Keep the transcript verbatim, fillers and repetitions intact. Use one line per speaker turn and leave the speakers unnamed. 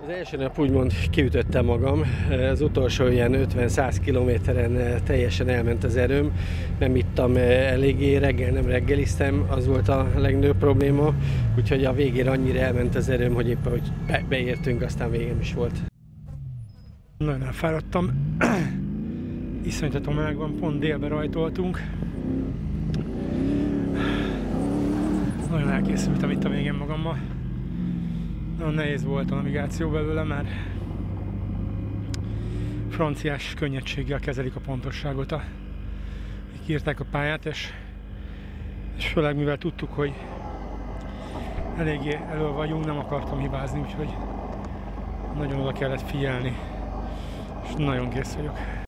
Az első nap úgymond kiütöttem magam, az utolsó ilyen ötven-száz kilométeren teljesen elment az erőm, nem ittam eléggé, reggel nem reggeliztem, az volt a legnagyobb probléma, úgyhogy a végére annyira elment az erőm, hogy éppen hogy be beértünk, aztán végem is volt.
Nagyon elfáradtam, iszonytató meleg van, pont délbe rajtoltunk. Nagyon elkészültem itt a végén magammal. Nagyon nehéz volt a navigáció belőle, mert franciás könnyedséggel kezelik a pontosságot, a, kiírták a pályát, és, és főleg mivel tudtuk, hogy eléggé elő vagyunk, nem akartam hibázni, úgyhogy nagyon oda kellett figyelni, és nagyon kész vagyok.